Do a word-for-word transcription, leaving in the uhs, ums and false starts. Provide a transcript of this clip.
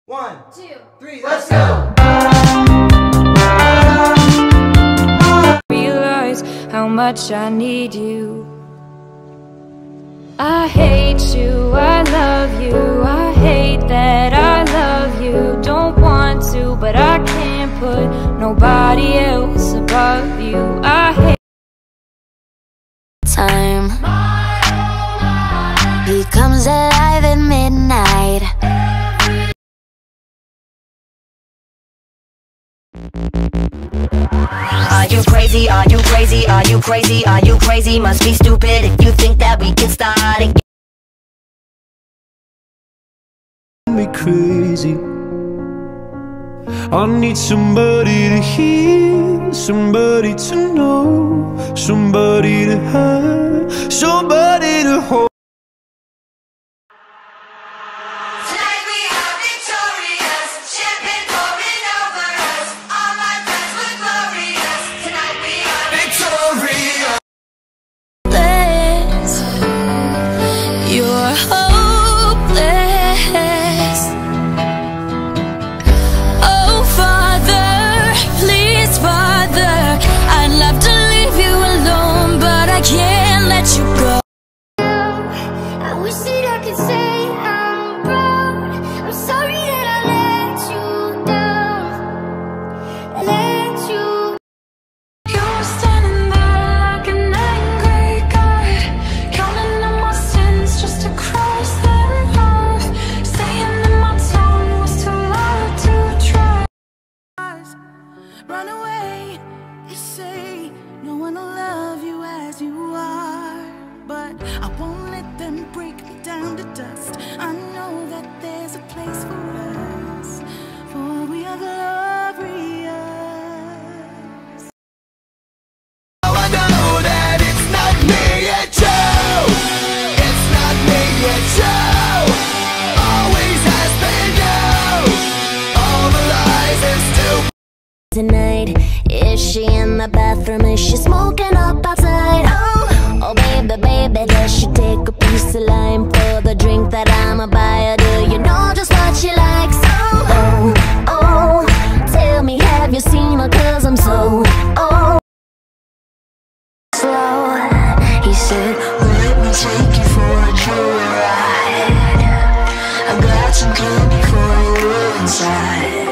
One, two, three, let's go! Realize how much I need you. I hate you, I love you. I hate that I love you. Don't want to, but I can't put nobody else above you. I hate time. He comes alive at midnight. Are you crazy? Are you crazy? Are you crazy? Are you crazy? Must be stupid if you think that we can start again. Me crazy. I need somebody to hear, somebody to know, somebody to have, somebody to hold. Tonight we are victorious, champagne pouring over us. All my friends were glorious. Tonight we are victorious. You're hopeless. Oh Father, please Father, I'd love to leave you alone, but I can't let you go. I wish that I could say I'm proud. I'm sorry that I let you down. Let you. you're standing there like an angry god, counting on my sins just to cross them off. Saying that my tongue was too loud to try. Run away, you say no one will love you as you are, but I won't let them break me down to dust. I know that there's a place for us, for we are glorious. Now I know that it's not me, it's you. It's not me, it's you. Always has been you. All the lies is still. Tonight, is she in the bathroom? Is she smoking up outside? Oh, oh baby, baby, does she take a piece of lime for the drink that I'ma buy her? Do you know just what she likes? Oh, oh, oh, tell me, have you seen her? Cause I'm so, oh, slow. He said, let me take you for a joyride. I got some candy for you inside.